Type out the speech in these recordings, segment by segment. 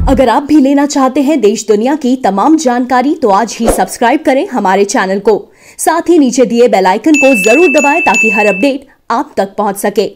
अगर आप भी लेना चाहते हैं देश दुनिया की तमाम जानकारी तो आज ही सब्सक्राइब करें हमारे चैनल को। साथ ही नीचे दिए बेल आइकन को जरूर दबाएं ताकि हर अपडेट आप तक पहुंच सके।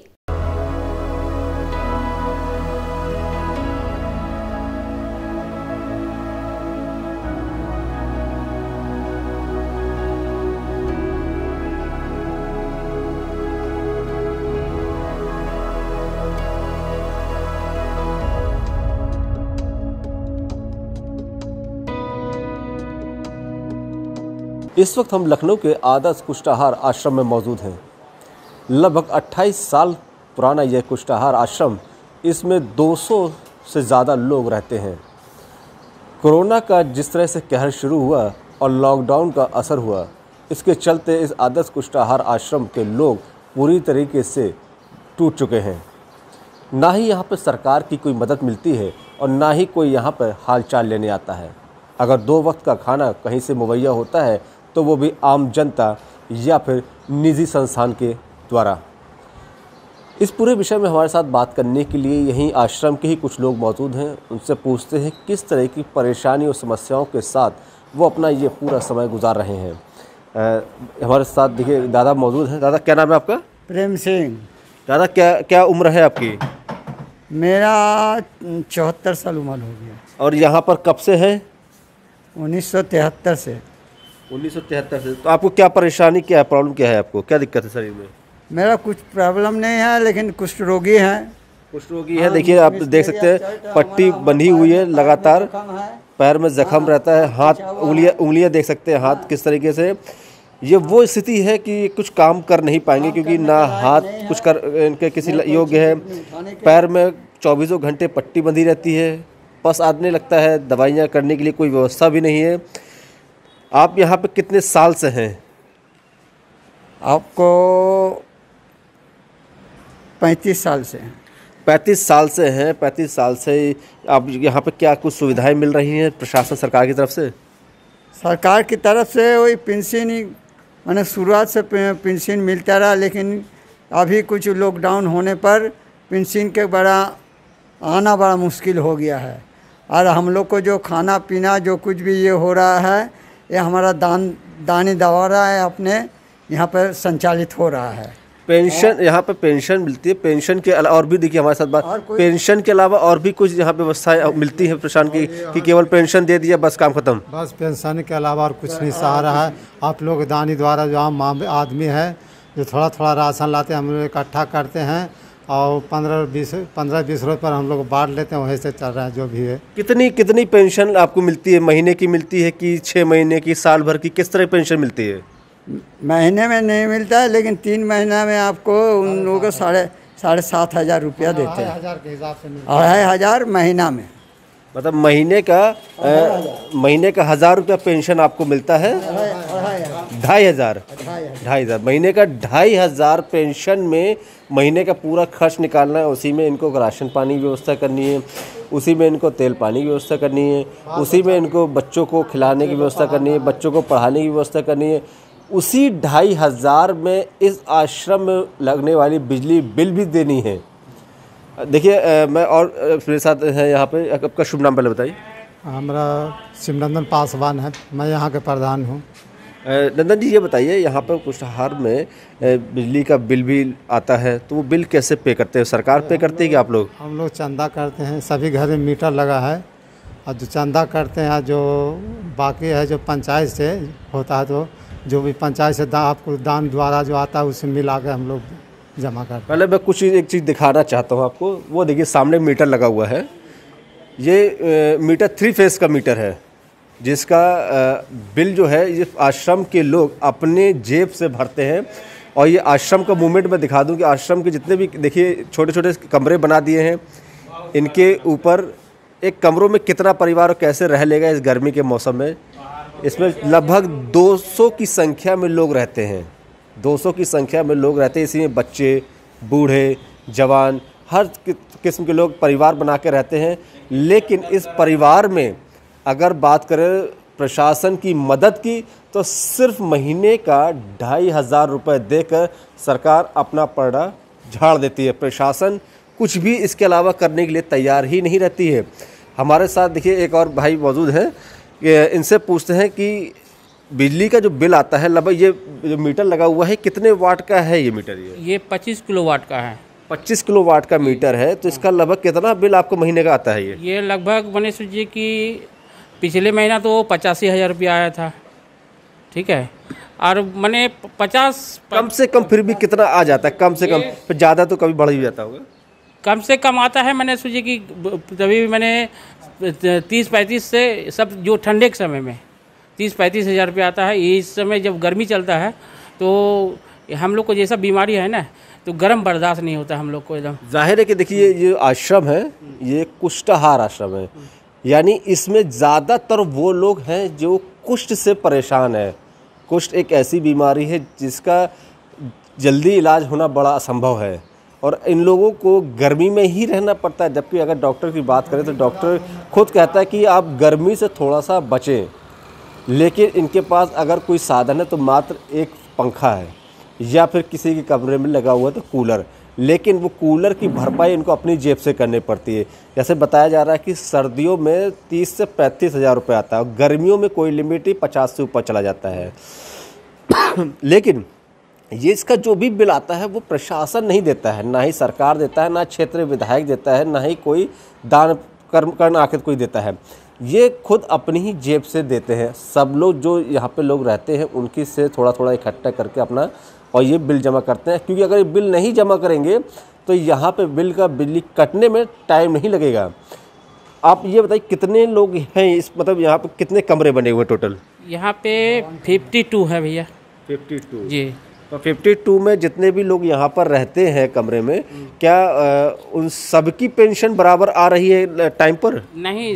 इस वक्त हम लखनऊ के आदर्श कुष्ठाहार आश्रम में मौजूद हैं। लगभग 28 साल पुराना यह कुष्ठाहार आश्रम, इसमें 200 से ज़्यादा लोग रहते हैं। कोरोना का जिस तरह से कहर शुरू हुआ और लॉकडाउन का असर हुआ, इसके चलते इस आदर्श कुष्ठाहार आश्रम के लोग पूरी तरीके से टूट चुके हैं। ना ही यहाँ पर सरकार की कोई मदद मिलती है और ना ही कोई यहाँ पर हालचाल लेने आता है। अगर 2 वक्त का खाना कहीं से मुहैया होता है तो वो भी आम जनता या फिर निजी संस्थान के द्वारा। इस पूरे विषय में हमारे साथ बात करने के लिए यहीं आश्रम के ही कुछ लोग मौजूद हैं। उनसे पूछते हैं किस तरह की परेशानी और समस्याओं के साथ वो अपना ये पूरा समय गुजार रहे हैं। हमारे साथ देखिए दादा मौजूद हैं। दादा क्या नाम है आपका? प्रेम सिंह। दादा क्या उम्र है आपकी? मेरा 74 साल उम्र हो गया। और यहाँ पर कब से है? 1973 से। 1973 से। तो आपको क्या परेशानी, क्या है, प्रॉब्लम क्या है, आपको क्या दिक्कत है शरीर में? मेरा कुछ प्रॉब्लम नहीं है, लेकिन कुष्ठ रोगी हैं। कुष्ठ रोगी है। देखिए आप देख सकते हैं पट्टी बंधी हुई है लगातार, पैर में जख्म रहता है, हाथ उंगलियां देख सकते हैं हाथ किस तरीके से। ये वो स्थिति है कि कुछ काम कर नहीं पाएंगे क्योंकि ना हाथ कुछ कर इनके किसी योग्य है। पैर में 24 घंटे पट्टी बंधी रहती है, पस आदमी लगता है, दवाइयाँ करने के लिए कोई व्यवस्था भी नहीं है। आप यहाँ पे कितने साल से हैं? आपको 35 साल से हैं। 35 साल से हैं। 35 साल से आप यहाँ पे क्या कुछ सुविधाएं मिल रही हैं प्रशासन सरकार की तरफ से? सरकार की तरफ से वही पेंशन ही, मैंने शुरुआत से पेंशन मिलता रहा, लेकिन अभी कुछ लॉकडाउन होने पर पेंशन के आना बड़ा मुश्किल हो गया है। और हम लोग को जो खाना पीना जो कुछ भी ये हो रहा है, ये हमारा दानी दवारा है अपने यहाँ पर संचालित हो रहा है। पेंशन, यहाँ पे पेंशन मिलती है। पेंशन के अलावा और भी देखिए हमारे साथ बात, पेंशन के अलावा और भी कुछ यहाँ पे व्यवस्थाएं मिलती है प्रशासन की कि केवल पेंशन दे दिया बस काम खत्म? बस पेंशन के अलावा और कुछ नहीं सहा रहा है। आप लोग दानी द्वारा जो आम आदमी है जो थोड़ा थोड़ा राशन लाते हैं, हम लोग इकट्ठा करते हैं और 15-20 रुपये पर हम लोग बांट लेते हैं, वहीं से चल रहा है जो भी है। कितनी पेंशन आपको मिलती है? महीने की मिलती है कि 6 महीने की, साल भर की, किस तरह पेंशन मिलती है? महीने में नहीं मिलता है, लेकिन 3 महीना में आपको उन लोगों को 7,500 रुपया देते हैं। 2,500 महीना में, मतलब महीने का 1,000 रुपया पेंशन आपको मिलता है। 2,500 महीने का 2,500 पेंशन में महीने का पूरा खर्च निकालना है। उसी में इनको राशन पानी की व्यवस्था करनी है, उसी में इनको तेल पानी की व्यवस्था करनी है, उसी में इनको बच्चों को खिलाने की व्यवस्था करनी है, बच्चों को पढ़ाने की व्यवस्था करनी है। उसी 2,500 में इस आश्रम में लगने वाली बिजली बिल भी देनी है। देखिए मैं और मेरे साथ है यहाँ पे, आपका शुभ नाम पहले बताइए। हमारा शिवनंदन पासवान है, मैं यहाँ के प्रधान हूँ। नंदन जी ये बताइए, यहाँ पर कुष्ठाहार में बिजली का बिल भी आता है, तो वो बिल कैसे पे करते हैं? सरकार पे करती है कि आप लोग? हम लोग चंदा करते हैं, सभी घर में मीटर लगा है और जो चंदा करते हैं, जो बाकी है जो पंचायत से होता है, तो जो भी पंचायत से आपको दान द्वारा जो आता है उसे मिला के हम लोग जमा करते हैं। पहले मैं एक चीज़ दिखाना चाहता हूँ आपको। वो देखिए सामने मीटर लगा हुआ है। ये मीटर 3 फेस का मीटर है, जिसका बिल जो है ये आश्रम के लोग अपने जेब से भरते हैं। और ये आश्रम का मूवमेंट मैं दिखा दूं कि आश्रम के जितने भी देखिए छोटे छोटे कमरे बना दिए हैं, इनके ऊपर एक कमरों में कितना परिवार कैसे रह लेगा इस गर्मी के मौसम में। इसमें लगभग 200 की संख्या में लोग रहते हैं। 200 की संख्या में लोग रहते हैं। इसी में बच्चे, बूढ़े, जवान, हर किस्म के लोग परिवार बना के रहते हैं। लेकिन इस परिवार में अगर बात करें प्रशासन की मदद की, तो सिर्फ महीने का 2,500 रुपये देकर सरकार अपना पलड़ा झाड़ देती है। प्रशासन कुछ भी इसके अलावा करने के लिए तैयार ही नहीं रहती है। हमारे साथ देखिए एक और भाई मौजूद हैं, इनसे पूछते हैं कि बिजली का जो बिल आता है लगभग, ये जो मीटर लगा हुआ है कितने वाट का है ये मीटर? ये 25 किलोवाट का है। 25 किलोवाट का मीटर है, तो इसका लगभग कितना बिल आपको महीने का आता है? ये लगभग मैंने सोचिए कि पिछले महीना तो 85,000 रुपया आया था, ठीक है, और मैंने 50 कम से कम फिर भी कितना आ जाता है? कम से कम, फिर ज़्यादा तो कभी बढ़ ही जाता होगा। कम से कम आता है। मैंने सोची कि तभी मैंने 30-35 से, सब जो ठंडे के समय में 30-35 हज़ार रुपया आता है। इस समय जब गर्मी चलता है तो हम लोग को जैसा बीमारी है ना, तो गर्म बर्दाश्त नहीं होता हम लोग को एकदम। जाहिर है कि देखिए ये आश्रम है, ये कुष्ठाहार आश्रम है, यानी इसमें ज़्यादातर वो लोग हैं जो कुष्ठ से परेशान है। कुष्ठ एक ऐसी बीमारी है जिसका जल्दी इलाज होना बड़ा असंभव है, और इन लोगों को गर्मी में ही रहना पड़ता है। जबकि अगर डॉक्टर की बात करें तो डॉक्टर खुद कहता है कि आप गर्मी से थोड़ा सा बचें, लेकिन इनके पास अगर कोई साधन है तो मात्र एक पंखा है, या फिर किसी के कमरे में लगा हुआ तो कूलर, लेकिन वो कूलर की भरपाई इनको अपनी जेब से करनी पड़ती है। जैसे बताया जा रहा है कि सर्दियों में 30 से 35 हज़ार रुपये आता है, और गर्मियों में कोई लिमिट ही 50 से ऊपर चला जाता है। लेकिन ये इसका जो भी बिल आता है वो प्रशासन नहीं देता है, ना ही सरकार देता है, ना क्षेत्रीय विधायक देता है, ना ही कोई दान कर्ण आखिर कोई देता है। ये खुद अपनी ही जेब से देते हैं। सब लोग जो यहाँ पे लोग रहते हैं उनकी से थोड़ा थोड़ा इकट्ठा करके अपना और ये बिल जमा करते हैं, क्योंकि अगर ये बिल नहीं जमा करेंगे तो यहाँ पे बिजली कटने में टाइम नहीं लगेगा। आप ये बताइए कितने लोग हैं इस, मतलब यहाँ पे कितने कमरे बने हुए टोटल? यहाँ पे 52 है भैया। 52 जी। तो 52 में जितने भी लोग यहाँ पर रहते हैं कमरे में, क्या उन सबकी पेंशन बराबर आ रही है टाइम पर? नहीं,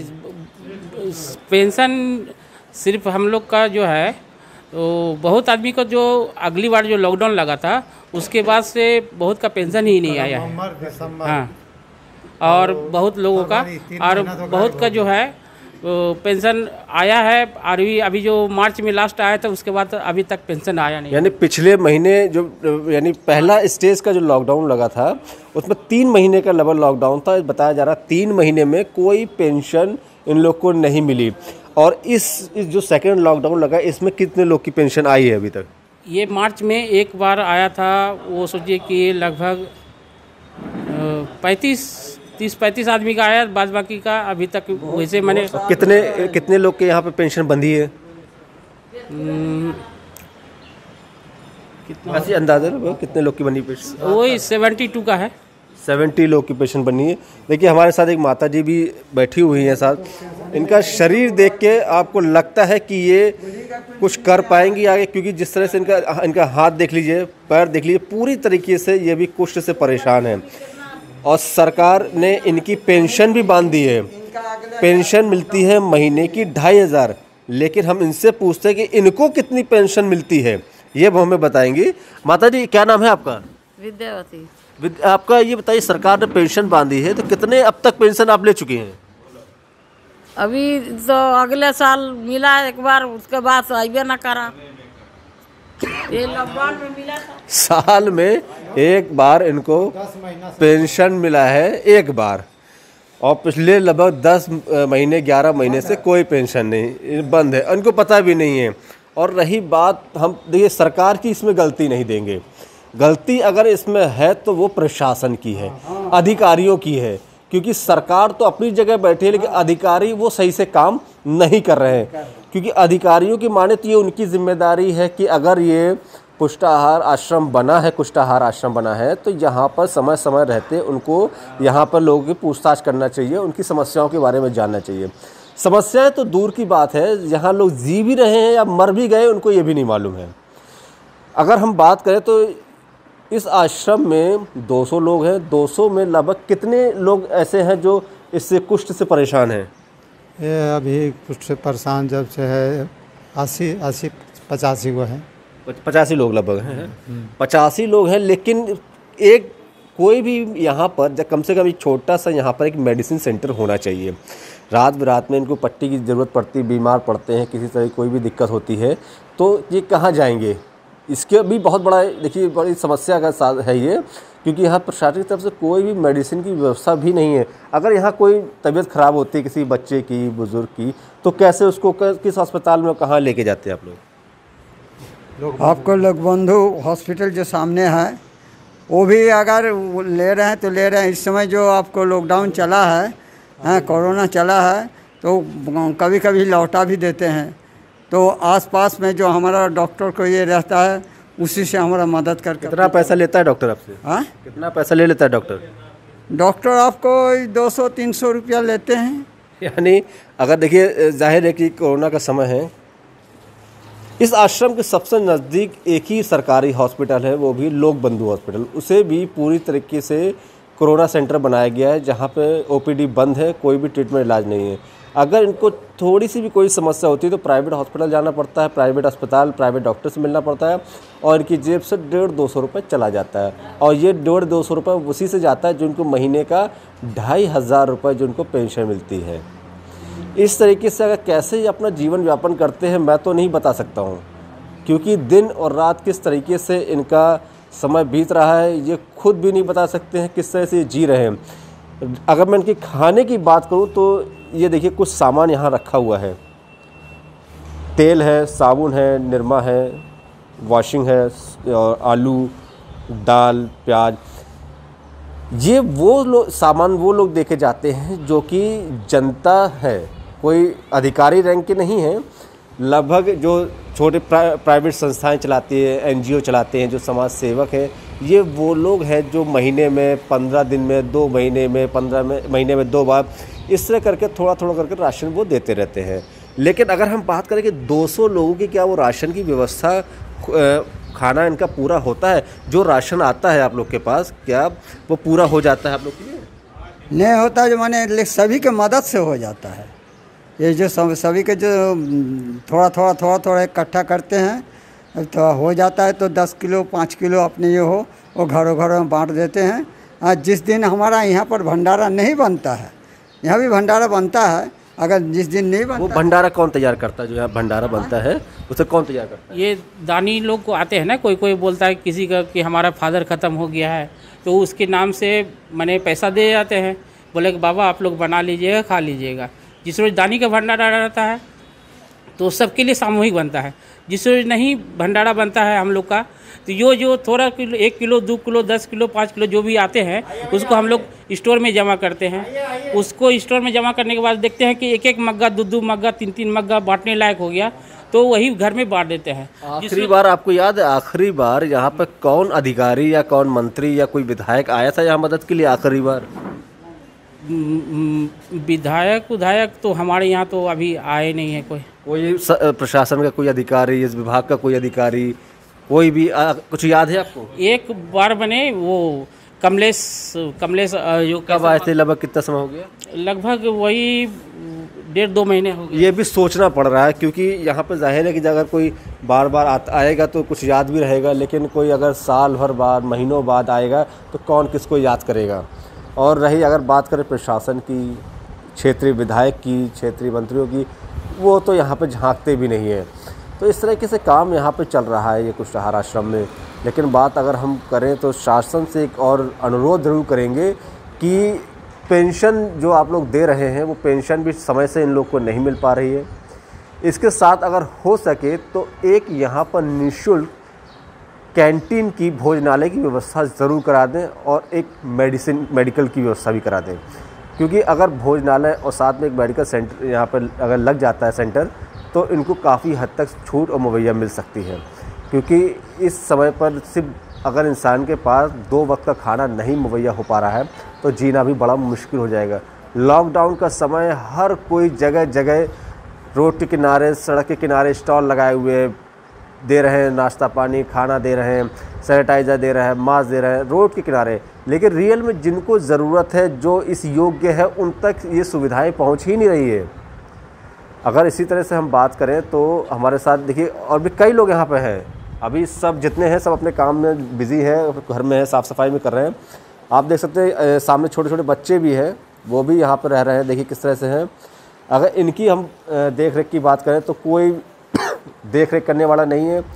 पेंशन सिर्फ हम लोग का जो है, तो बहुत आदमी को जो अगली बार जो लॉकडाउन लगा था उसके बाद से बहुत का पेंशन ही नहीं आया है। हाँ, और बहुत लोगों का, और बहुत का जो है पेंशन आया है, और अभी जो मार्च में लास्ट आया था उसके बाद अभी तक पेंशन आया नहीं। यानी पिछले महीने जो, यानी पहला स्टेज का जो लॉकडाउन लगा था उसमें 3 महीने का लेवल लॉकडाउन था। बताया जा रहा 3 महीने में कोई पेंशन इन लोग को नहीं मिली, और इस जो सेकेंड लॉकडाउन लगा इसमें कितने लोग की पेंशन आई है अभी तक? ये मार्च में एक बार आया था, वो सोचिए कि लगभग 30-35 आदमी का आया, बाद बाकी का अभी तक वैसे मैंने। कितने लोग के यहाँ पे पेंशन बंधी है? कितना ऐसे अंदाजा कितने लोग की बनी पेंशन? वही 72 का है। 70 लोग की पेंशन बनी है। देखिए हमारे साथ एक माता जी भी बैठी हुई हैं साथ। इनका शरीर देख के आपको लगता है कि ये कुछ कर पाएंगी आगे, क्योंकि जिस तरह से इनका हाथ देख लीजिए, पैर देख लीजिए, पूरी तरीके से ये भी कुष्ठ से परेशान है। और सरकार ने इनकी पेंशन भी बांध दी है। पेंशन मिलती है महीने की 2500, लेकिन हम इनसे पूछते हैं कि इनको कितनी पेंशन मिलती है, ये वो हमें बताएंगी। माता जी क्या नाम है आपका? विद्यावती। आपका ये बताइए, सरकार ने पेंशन बांधी है तो कितने अब तक पेंशन आप ले चुकी हैं? अभी तो अगले साल मिला एक बार, उसके बाद आइए ना करा। ये लॉकडाउन में मिला था। साल में एक बार इनको पेंशन मिला है, एक बार, और पिछले लगभग 10 महीने 11 महीने से कोई पेंशन नहीं, बंद है, इनको पता भी नहीं है। और रही बात, हम देखिए सरकार की इसमें गलती नहीं देंगे, गलती अगर इसमें है तो वो प्रशासन की है, अधिकारियों की है, क्योंकि सरकार तो अपनी जगह बैठी है लेकिन अधिकारी वो सही से काम नहीं कर रहे हैं। क्योंकि अधिकारियों की माने तो ये उनकी जिम्मेदारी है कि अगर ये कुष्ठाहार आश्रम बना है तो यहाँ पर समय समय रहते उनको यहाँ पर लोगों की पूछताछ करना चाहिए, उनकी समस्याओं के बारे में जानना चाहिए। समस्याएं तो दूर की बात है, यहाँ लोग जी भी रहे हैं या मर भी गए उनको ये भी नहीं मालूम है। अगर हम बात करें तो इस आश्रम में 200 लोग हैं, 200 में लगभग कितने लोग ऐसे हैं जो इससे कुष्ठ से परेशान हैं? ये अभी कुष्ठ से परेशान जब से है 80-85 वो हैं, 85 लोग लगभग हैं। 85 लोग हैं, लेकिन एक कोई भी यहाँ पर जब कम से कम एक छोटा सा यहाँ पर एक मेडिसिन सेंटर होना चाहिए। रात बिरात में इनको पट्टी की ज़रूरत पड़ती, बीमार पड़ते हैं, किसी तरह की कोई भी दिक्कत होती है तो ये कहाँ जाएंगे? इसके भी बहुत बड़ा देखिए बड़ी समस्या का है ये, क्योंकि यहाँ प्रशासन की तरफ से कोई भी मेडिसिन की व्यवस्था भी नहीं है। अगर यहाँ कोई तबीयत ख़राब होती है किसी बच्चे की, बुज़ुर्ग की, तो कैसे उसको किस अस्पताल में कहाँ लेके जाते हैं आप लोग? आपको लोकबंधु हॉस्पिटल जो सामने है वो भी अगर ले रहे हैं तो ले रहे हैं। इस समय जो आपको लॉकडाउन चला है, कोरोना चला है, तो कभी कभी लौटा भी देते हैं। तो आसपास में जो हमारा डॉक्टर को ये रहता है उसी से हमारा मदद करके। कितना पैसा लेता है डॉक्टर आपसे? हाँ, कितना पैसा ले लेता है डॉक्टर? डॉक्टर आपको 200-300 रुपया लेते हैं। यानी अगर देखिए जाहिर है कि कोरोना का समय है, इस आश्रम के सबसे नज़दीक एक ही सरकारी हॉस्पिटल है, वो भी लोकबंधु हॉस्पिटल। उसे भी पूरी तरीके से कोरोना सेंटर बनाया गया है, जहाँ पे ओपीडी बंद है, कोई भी ट्रीटमेंट इलाज नहीं है। अगर इनको थोड़ी सी भी कोई समस्या होती है तो प्राइवेट हॉस्पिटल जाना पड़ता है, प्राइवेट अस्पताल, प्राइवेट डॉक्टर से मिलना पड़ता है, और इनकी जेब से 150-200 रुपये चला जाता है। और ये 150-200 रुपये उसी से जाता है जो उनको महीने का 2500 रुपये जो उनको पेंशन मिलती है। इस तरीके से अगर कैसे ये अपना जीवन यापन करते हैं मैं तो नहीं बता सकता हूँ, क्योंकि दिन और रात किस तरीके से इनका समय बीत रहा है ये खुद भी नहीं बता सकते हैं किस तरह से ये जी रहे हैं। अगर मैं इनके खाने की बात करूँ तो ये देखिए कुछ सामान यहाँ रखा हुआ है, तेल है, साबुन है, निरमा है, वॉशिंग है, और आलू, दाल, प्याज, ये वो सामान वो लोग देके जाते हैं जो कि जनता है, कोई अधिकारी रैंक के नहीं है। लगभग जो छोटे प्राइवेट संस्थाएं चलाती है, एनजीओ चलाते हैं, जो समाज सेवक हैं, ये वो लोग हैं जो महीने में 15 दिन में, 2 महीने में, 15 महीने में 2 बार इस तरह करके थोड़ा थोड़ा करके राशन वो देते रहते हैं। लेकिन अगर हम बात करें कि 200 लोगों की क्या वो राशन की व्यवस्था, खाना इनका पूरा होता है? जो राशन आता है आप लोग के पास क्या वो पूरा हो जाता है आप लोग के लिए? नहीं होता, जो माने सभी के मदद से हो जाता है। ये जो सभी के जो थोड़ा थोड़ा इकट्ठा करते हैं तो हो जाता है। तो 10 किलो 5 किलो अपने ये हो वो घरों घरों में बांट देते हैं। जिस दिन हमारा यहाँ पर भंडारा नहीं बनता है, यहाँ भी भंडारा बनता है, अगर जिस दिन नहीं बनता, वो भंडारा कौन तैयार करता है? जो यहाँ भंडारा बनता है उसे कौन तैयार करता है? ये दानी लोग को आते हैं ना, कोई कोई बोलता है किसी का कि हमारा फादर ख़त्म हो गया है, तो उसके नाम से मैंने पैसा दे जाते हैं, बोले कि बाबा आप लोग बना लीजिएगा, खा लीजिएगा। जिस रोज़ दानी का भंडारा रहता है तो सबके लिए सामूहिक बनता है। जिस रोज़ नहीं भंडारा बनता है हम लोग का, तो जो थोड़ा kilo, 1 kilo 2 kilo 10 kilo 5 kilo जो भी आते हैं उसको हम लोग स्टोर में जमा करते हैं। उसको स्टोर में जमा करने के बाद देखते हैं कि 1-1 मग्गा 2-2 मग्गा 3-3 मग्गा बांटने लायक हो गया, तो वही घर में बांट देते हैं। आखिरी बार आपको याद है, आखिरी बार यहाँ पर कौन अधिकारी या कौन मंत्री या कोई विधायक आया था यहाँ मदद के लिए? आखिरी बार विधायक तो हमारे यहाँ तो अभी आए नहीं है कोई प्रशासन का कोई अधिकारी, इस विभाग का कोई अधिकारी, कोई भी कुछ याद है आपको? एक बार बने वो कमलेश जो कब आए थे? लगभग कितना समय हो गया? लगभग वही 1.5-2 महीने हो गए। ये भी सोचना पड़ रहा है, क्योंकि यहाँ पर जाहिर है कि अगर कोई बार बार आएगा तो कुछ याद भी रहेगा, लेकिन कोई अगर साल भर बाद, महीनों बाद आएगा तो कौन किसको याद करेगा। और रही अगर बात करें प्रशासन की, क्षेत्रीय विधायक की, क्षेत्रीय मंत्रियों की, वो तो यहाँ पे झांकते भी नहीं है। तो इस तरीके से काम यहाँ पे चल रहा है ये कुष्ठाहार आश्रम में। लेकिन बात अगर हम करें तो शासन से एक और अनुरोध जरूर करेंगे कि पेंशन जो आप लोग दे रहे हैं वो पेंशन भी समय से इन लोग को नहीं मिल पा रही है। इसके साथ अगर हो सके तो एक यहाँ पर निःशुल्क कैंटीन की, भोजनालय की व्यवस्था ज़रूर करा दें, और एक मेडिकल की व्यवस्था भी करा दें, क्योंकि अगर भोजनालय और साथ में एक मेडिकल सेंटर यहाँ पर अगर लग जाता है सेंटर, तो इनको काफ़ी हद तक छूट और मुहैया मिल सकती है। क्योंकि इस समय पर सिर्फ अगर इंसान के पास 2 वक्त का खाना नहीं मुहैया हो पा रहा है तो जीना भी बड़ा मुश्किल हो जाएगा। लॉकडाउन का समय हर कोई जगह जगह रोड के किनारे, सड़क के किनारे स्टॉल लगाए हुए दे रहे हैं, नाश्ता पानी खाना दे रहे हैं, सैनिटाइज़र दे रहे हैं, मास्क दे रहे हैं रोड के किनारे। लेकिन रियल में जिनको ज़रूरत है, जो इस योग्य है, उन तक ये सुविधाएं पहुंच ही नहीं रही है। अगर इसी तरह से हम बात करें तो हमारे साथ देखिए और भी कई लोग यहाँ पे हैं। अभी सब जितने हैं सब अपने काम में बिज़ी हैं, घर में है, साफ़ सफाई में कर रहे हैं। आप देख सकते हैं सामने छोटे छोटे बच्चे भी हैं, वो भी यहाँ पर रह रहे हैं। देखिए किस तरह से हैं। अगर इनकी हम देख रेख की बात करें तो कोई देख रेख करने वाला नहीं है।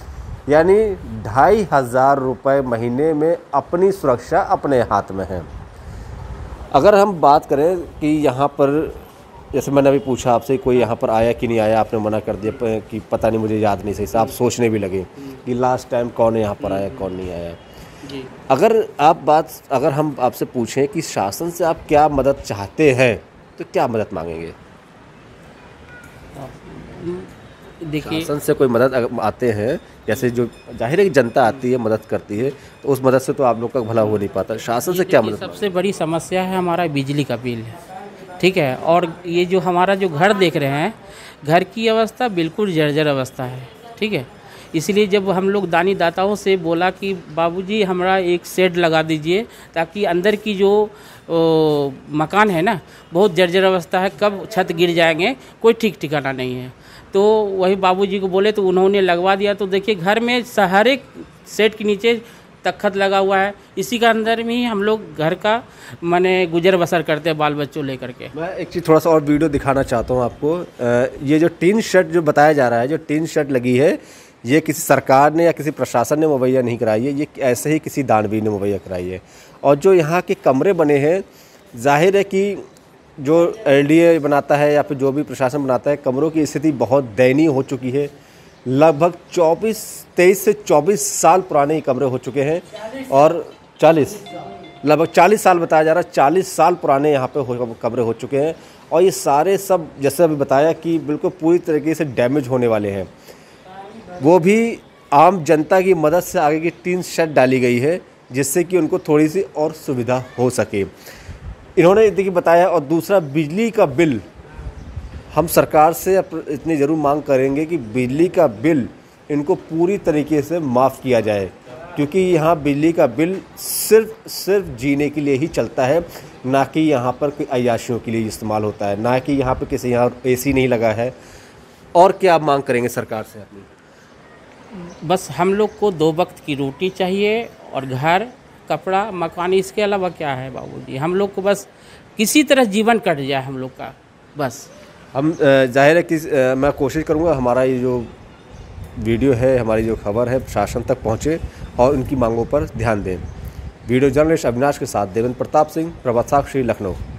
यानी 2500 रुपये महीने में अपनी सुरक्षा अपने हाथ में है। अगर हम बात करें कि यहाँ पर, जैसे मैंने अभी पूछा आपसे कोई यहाँ पर आया कि नहीं आया, आपने मना कर दिया कि पता नहीं, मुझे याद नहीं सही से, आप सोचने भी लगे कि लास्ट टाइम कौन यहाँ पर आया कौन नहीं आया। जी। अगर हम आपसे पूछें कि शासन से आप क्या मदद चाहते हैं तो क्या मदद मांगेंगे? देखिए, शासन से कोई मदद आते हैं, जैसे जो जाहिर है कि जनता आती है मदद करती है, तो उस मदद से तो आप लोग का भला हो नहीं पाता। शासन से क्या मदद? सबसे बड़ी समस्या है हमारा बिजली का बिल, ठीक है। और ये जो हमारा जो घर देख रहे हैं, घर की अवस्था बिल्कुल जर्जर अवस्था है, ठीक है। इसलिए जब हम लोग दानी दाताओं से बोला कि बाबूजी हमारा एक शेड लगा दीजिए, ताकि अंदर की जो मकान है ना बहुत जर्जर अवस्था है, कब छत गिर जाएंगे कोई ठीक ठिकाना नहीं है। तो वही बाबूजी को बोले तो उन्होंने लगवा दिया। तो देखिए घर में हर एक शेड के नीचे तख्त लगा हुआ है, इसी का अंदर में ही हम लोग घर का माने गुजर बसर करते हैं बाल बच्चों लेकर के। मैं एक चीज़ थोड़ा सा और वीडियो दिखाना चाहता हूँ आपको। ये जो टीन शेड जो बताया जा रहा है, जो टीन शेड लगी है, ये किसी सरकार ने या किसी प्रशासन ने मुहैया नहीं कराई है, ये ऐसे ही किसी दानवीर ने मुहैया कराई है। और जो यहाँ के कमरे बने हैं, जाहिर है कि जो LDA बनाता है या फिर जो भी प्रशासन बनाता है, कमरों की स्थिति बहुत दयनीय हो चुकी है। लगभग 23 से 24 साल पुराने ये कमरे हो चुके हैं और लगभग 40 साल बताया जा रहा है, 40 साल पुराने यहाँ पे कमरे हो चुके हैं। और ये सारे सब जैसे अभी बताया कि बिल्कुल पूरी तरीके से डैमेज होने वाले हैं। वो भी आम जनता की मदद से आगे की टीन शेड डाली गई है, जिससे कि उनको थोड़ी सी और सुविधा हो सके, इन्होंने देखिए बताया। और दूसरा, बिजली का बिल हम सरकार से इतनी ज़रूर मांग करेंगे कि बिजली का बिल इनको पूरी तरीके से माफ़ किया जाए, क्योंकि यहाँ बिजली का बिल सिर्फ जीने के लिए ही चलता है, ना कि यहाँ पर कोई अय्याशियों के लिए इस्तेमाल होता है, ना कि यहाँ पर किसी यहाँ AC नहीं लगा है। और क्या आप मांग करेंगे सरकार से अपनी? बस हम लोग को 2 वक्त की रोटी चाहिए और घर, कपड़ा, मकान, इसके अलावा क्या है बाबूजी। हम लोग को बस किसी तरह जीवन कट जाए हम लोग का, बस। हम जाहिर है कि मैं कोशिश करूँगा हमारा ये जो वीडियो है, हमारी जो खबर है शासन तक पहुँचे और उनकी मांगों पर ध्यान दें। वीडियो जर्नलिस्ट अविनाश के साथ देवेंद्र प्रताप सिंह, प्रभात साक्षी, लखनऊ।